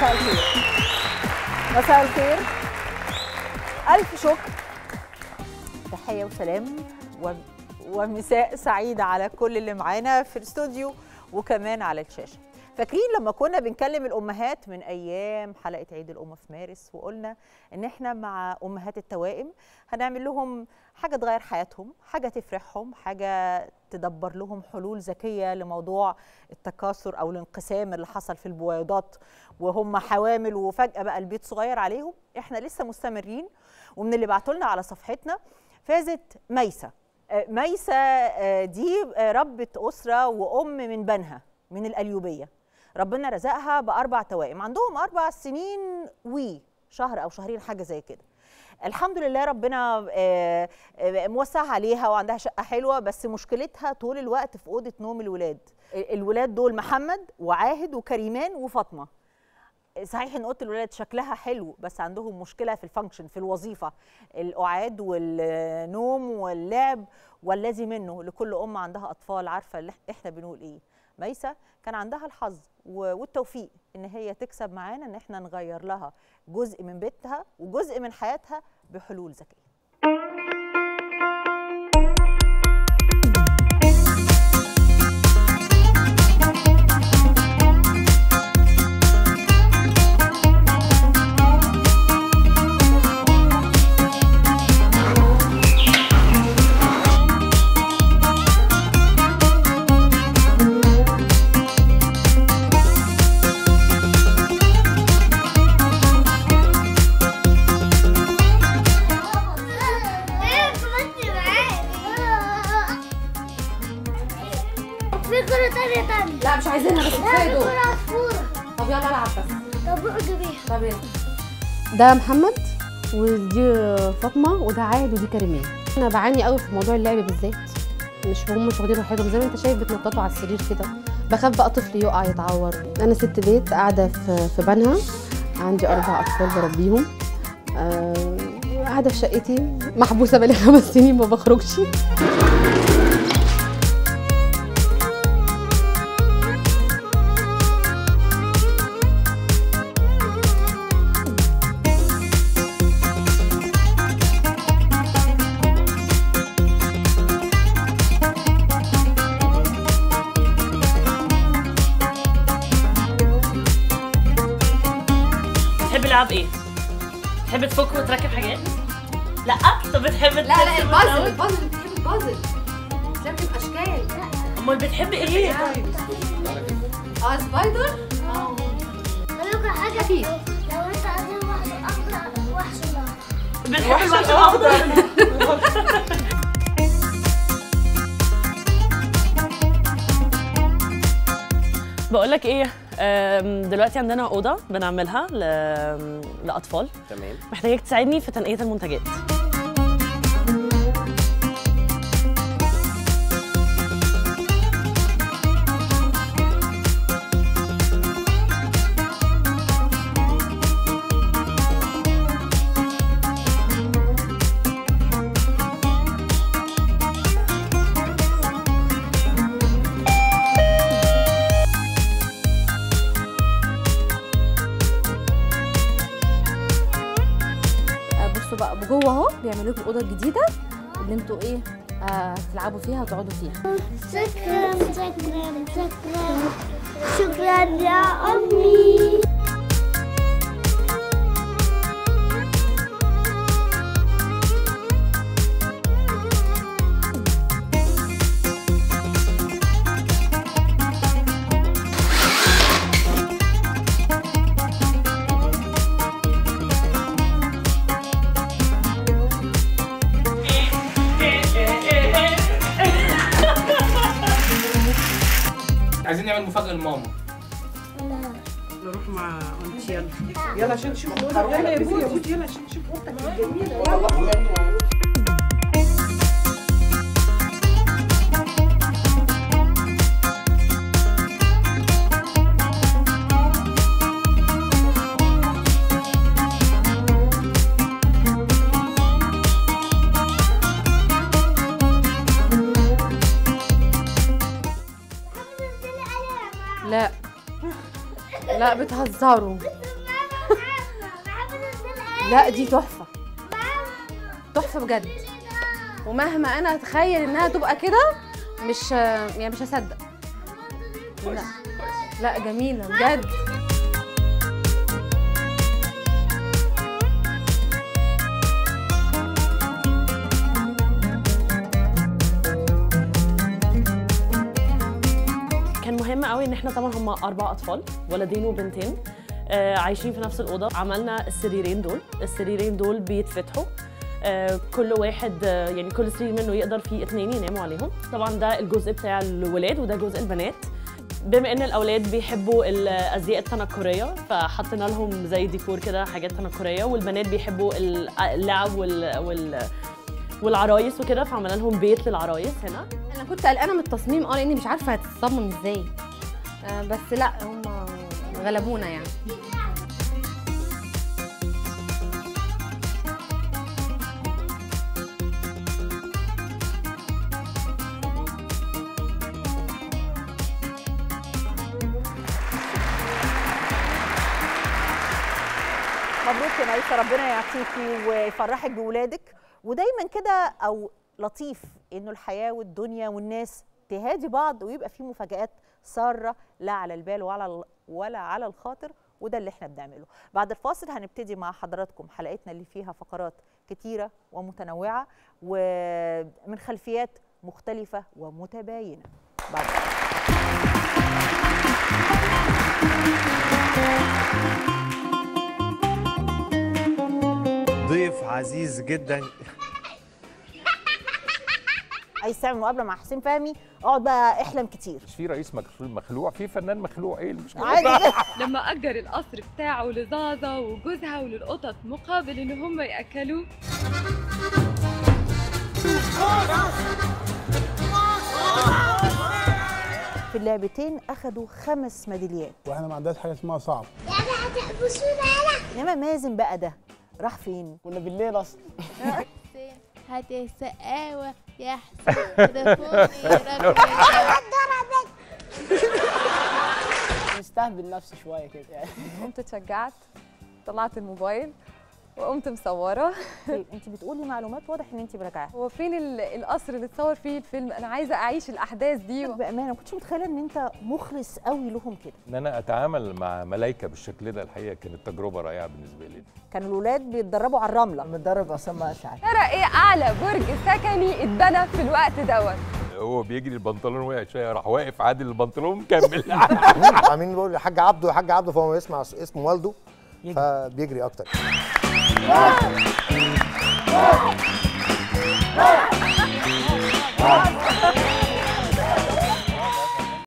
مساء الخير. مساء الخير. ألف شكر. تحية وسلام ومساء سعيد على كل اللي معانا في الاستوديو وكمان على الشاشة. فاكرين لما كنا بنكلم الأمهات من أيام حلقة عيد الأم في مارس وقلنا إن إحنا مع أمهات التوائم هنعمل لهم حاجة تغير حياتهم، حاجة تفرحهم، حاجة تدبر لهم حلول ذكية لموضوع التكاثر أو الانقسام اللي حصل في البويضات وهم حوامل وفجأة بقى البيت صغير عليهم. إحنا لسه مستمرين، ومن اللي بعتولنا على صفحتنا فازت ميسة. ميسة دي ربة أسرة وأم من بنها من القليوبية. ربنا رزقها ب4 توائم، عندهم 4 سنين وشهر أو شهرين حاجة زي كده. الحمد لله ربنا موسع عليها وعندها شقة حلوة، بس مشكلتها طول الوقت في أوضة نوم الولاد. الولاد دول محمد وعاهد وكريمان وفاطمة. صحيح ان اوضه الولاد شكلها حلو، بس عندهم مشكله في الفانكشن، في الوظيفه، القعاد والنوم واللعب والذي منه. لكل ام عندها اطفال عارفه اللي احنا بنقول ايه. ميسة كان عندها الحظ والتوفيق ان هي تكسب معانا ان احنا نغير لها جزء من بيتها وجزء من حياتها بحلول ذكيه. لا مش عايزينها بس كفايه دول. طب يلا العب بس. طب اقعدي بيها. طب يلا. ده محمد ودي فاطمه وده عاهد ودي كريمان. انا بعاني قوي في موضوع اللعب بالذات، مش واخدين راحتهم زي ما انت شايف، بيتنططوا على السرير كده. بخاف بقى طفل يقع يتعور. انا ست بيت قاعده في بنها، عندي 4 اطفال بربيهم، قاعده في شقتي محبوسه بقالي 5 سنين ما بخرجش. بتحبي لعب ايه؟ بتحبي تفك وتركب حاجات؟ لا؟ طب بتحبي لا البازل بتحبي البازل تركب اشكال. امال بتحبي ايه؟ سبايدر؟ اقول لك حاجه خفيف. لو انت عايز وحش اخضر وحش الاخضر. بتحبي الوحش الاخضر. بقول لك ايه، دلوقتي عندنا اوضه بنعملها لاطفال. تمام. محتاجاك تساعدني في تنقيه المنتجات. بقى جوه اهو بيعملوا لكم الاوضه الجديده اللي انتوا ايه تلعبوا فيها وتقعدوا فيها. شكرا شكرا شكرا شكرا يا امي. عايزين نعمل مفاجأة لماما. نروح مع انت. يلا عشان نشوف اوضتك. يلا يا بودي يلا عشان نشوف اوضتك الجميله. يلا لا لا بتهزروا. لا دي تحفه، تحفه بجد، ومهما انا اتخيل انها تبقى كده مش يعني مش هصدق. لا لا جميله بجد. كان مهم قوي ان احنا طبعا هم 4 اطفال، ولدين وبنتين، عايشين في نفس الاوضه. عملنا السريرين دول بيتفتحوا، كل واحد يعني كل سرير منه يقدر فيه 2 يناموا عليهم. طبعا ده الجزء بتاع الولاد وده جزء البنات. بما ان الاولاد بيحبوا الازياء التنكريه فحطينا لهم زي ديكور كده حاجات تنكريه، والبنات بيحبوا اللعب والعرايس وكده، فعملنا لهم بيت للعرايس هنا. انا كنت قلقانه من التصميم لاني مش عارفه هتتصمم ازاي، بس لا هم غلبونا يعني. مبروك يا نايفة، ربنا يعطيكي ويفرحك بولادك. ودايما كده او لطيف انه الحياه والدنيا والناس تهادي بعض ويبقى في مفاجآت ساره لا على البال ولا على الخاطر، وده اللي احنا بنعمله. بعد الفاصل هنبتدي مع حضراتكم حلقتنا اللي فيها فقرات كتيره ومتنوعه ومن خلفيات مختلفه ومتباينه. بعد ضيف عزيز جدا. عايز تعمل مقابله مع حسين فهمي، اقعد بقى احلم كتير. مش في رئيس مخلوع، في فنان مخلوع، ايه المشكله؟ عادي. لما اجر القصر بتاعه لزازا وجوزها وللقطط مقابل ان هم ياكلوه. في اللعبتين اخدوا 5 ميداليات، واحنا ما عندناش حاجه اسمها صعب. يعني هتحبسونا؟ انما مازن بقى ده راح فين؟ كنا بالليل اصلا. هات السقاوة يا حسين تليفوني مستهبل نفسي شويه كده يعني. قمت اتشجعت، طلعت الموبايل وقمت مصوره. انت بتقولي معلومات واضح ان انت مراجعاها. هو فين القصر اللي اتصور فيه الفيلم؟ انا عايزه اعيش الاحداث دي. بامانه ما كنتش متخيله ان انت مخلص قوي لهم كده. ان انا اتعامل مع ملايكه بالشكل ده الحقيقه كانت تجربه رائعه بالنسبه لي. كانوا الاولاد بيتدربوا على الرمله. متدرب اسامه اشعل. ترى ايه اعلى برج سكني اتبنى في الوقت دوت؟ هو بيجري البنطلون وقع شويه راح واقف عادل البنطلون مكمل. عاملين بيقول حاج عبده حاج عبده، فهو يسمع اسم والده فبيجري اكتر. Oh!